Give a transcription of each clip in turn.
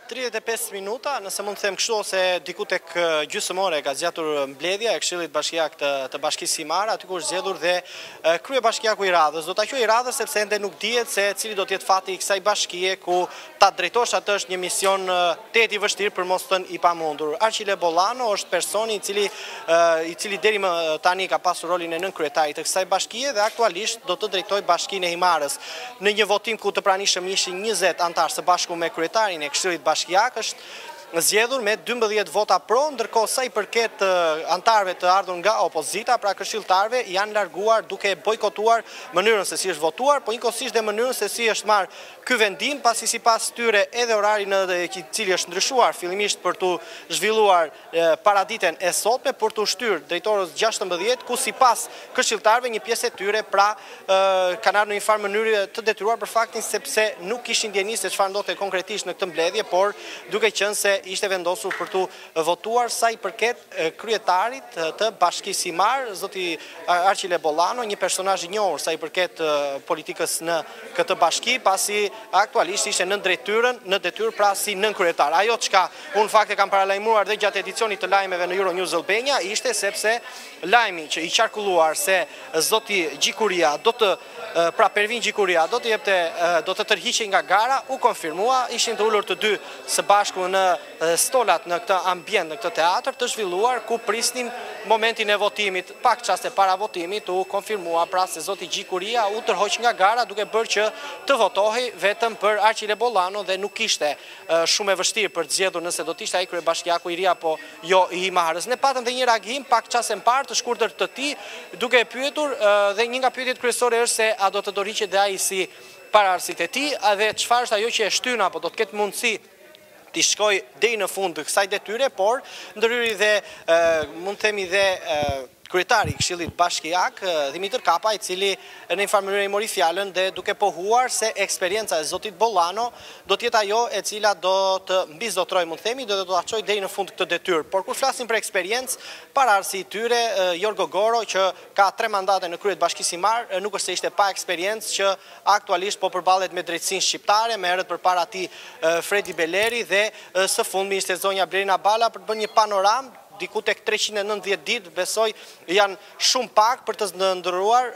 35 minuta, nëse mund të them kështu, ose diku tek gjysmore ka zgjatur mbledhja e Këshillit Bashkiak të Bashkisë Himare, aty ku është zgjedhur dhe kryebashkiaku i radhës. Do ta quaj radhës sepse ende nuk dihet se cili do të jetë fati i kësaj bashkie ku ta drejtosh atë është një mision tetë i vështirë për mos thënë i pamundur. Arçile Bollano është personi i cili deri më tani ka pasur rolin e nënkryetarit të kësaj bashkie dhe aktualisht do të drejtojë Bashkinë e Himarës. Në një votim ku të pranishëm ishin 20 antarë së bashku me kryetarin e Këshillit Bashkiak është zgjedhur me 12 vota pro, ndërkohë sa i përket antarëve të ardhur nga opozita, pra këshilltarëve, janë larguar duke bojkotuar mënyrën se si është votuar, po njëkohësisht dhe mënyrën se si është marrë ky vendim, pasi sipas tyre edhe orari në i cili është ndryshuar fillimisht për të zhvilluar paraditen e sotme për të shtyrë drejtorës 16, ku sipas këshilltarëve një pjesë e tyre pra kanë ardhur në një farë mënyrë të detyruar për faktin sepse nuk kishin ndjeni se çfarë ndodhte konkretisht në këtë mbledhje, por duke qenë se ishte vendosur për të votuar sa i përket kryetarit të Bashkisë Himare, zoti Arçile Bollano, një personazh i njohur sa i përket politikës në këtë bashki, pasi aktualisht ishte në detyrë pra si nënkryetar. Ajo çka unë fakte kam paralajmëruar dhe gjatë edicionit të lajmeve në Euronews Albania ishte sepse lajmi që i qarkulluar se zoti Gjikuria pra Pervin Gjikuria do të tërhiqej nga gara u konfirmua, ishin të ulur të dy së bashku në stolat në këtë ambient, në këtë teatr të zhvilluar ku prisnin momentin e votimit. Pak çaste para votimit u konfirmua pra se zoti Gjikuria u tërhoq nga gara duke bërë që të votohej vetëm për Arçile Bollano dhe nuk ishte shumë e vështirë për të zgjedhur nëse do të ishte ai kryebashkiaku i ri apo jo i Himarës. Ne patëm dhe një reagim pak çaste më parë të shkurtër të tij, duke pyetur dhe një nga pyetjet kryesore është se a do të dorëhiqet dhe ai si paraardhësit e tij, dhe çfarë është ajo që e shtyn apo do të ketë mundësi të shkoj deri në fund të kësaj detyre, por ndërhyri dhe mund të themi dhe kryetari i Këshillit Bashkiak, Dimitër Kapa, i cili në një farë mënyrë i mori fjalën dhe duke pohuar se eksperjenca e zotit Bollano do të jetë ajo e cila do të mbizotërojë, mund të themi, dhe do ta çojë deri në fund këtë detyrë. Por kur flasim për eksperiencë, paraardhësi i tyre, Jorgo Goro, që ka 3 mandate në krye të Bashkisë Himare, nuk është se ishte pa eksperiencë, që aktualisht po përballet me drejtsinë shqiptare, më herët përpara atij Fredi Beleri dhe së fundmi ishte zonja Blerina Balla për të bërë një panoramë diku tek 390 ditë, besoj janë shumë pak për të ndërruar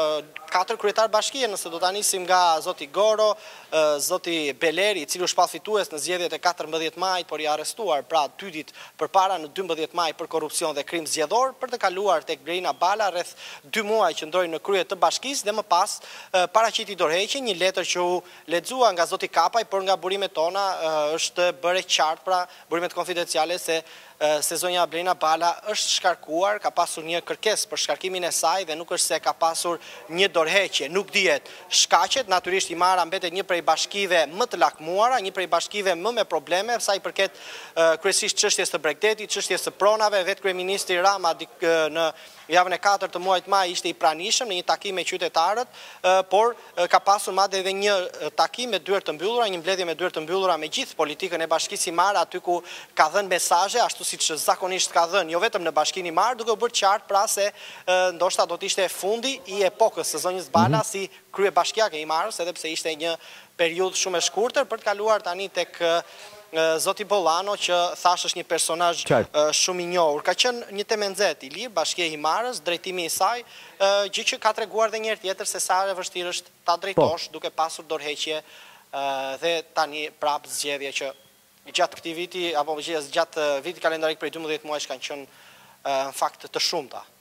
4 kryetar bashkie, nëse do ta nisim nga zoti Goro, zoti Beleri, i cili u shpall fitues në zgjedhjet e 14 majit, por i arrestuar pra 2 ditë përpara në 12 maj për korrupsion dhe krim zgjedhor, për të kaluar tek Blerina Balla rreth 2 muaj që ndroi në krye të bashkisë dhe më pas paraqiti dorëheqje, një letër që u lexua nga zoti Kapaj, por nga burimet tona është bërë qartë, pra burimet konfidenciale se zonja Blerina Balla është shkarkuar, ka pasur një kërkesë për shkarkimin e saj dhe nuk është se ka pasur një dorëheqje, nuk dihet. Shkaqet, natyrisht Himara mbetet një prej bashkive më të lakmuara, një prej bashkive më me probleme, sa i përket kryesisht çështjes së Bregdetit, çështjes së pronave, vetë kryeministri Rama në javën e 4 të muajit maj ishte i pranishëm në një takim me qytetarët, por ka pasur madje edhe një takim me dyert të mbyllura, një mbledhje me dyert të mbyllura me gjithë politikën e Bashkisë Himare, aty ku ka dhënë mesazhe ashtu siç zakonisht ka dhënë, jo vetëm në Bashkinë Himare, duke u bërë qartë pra se ndoshta do të ishte fundi i epokës së zonjës Balla si kryebashkiake e Himarës, edhe pse ishte një periudhë shumë e shkurtër për të kaluar tani tek zoti Bollano, që thash është një personazh shumë i njohur. Ka qenë një temenzet i lirë Bashkia e Himarës, drejtimi i saj, gjë që ka treguar edhe një herë tjetër se sa e vështirë është ta drejtosh duke pasur dorëheqje dhe tani prap zgjedhje që gjatë këtij viti apo gjatë vitit kalendarik prej 12 muajsh kanë qenë në fakt të shumta.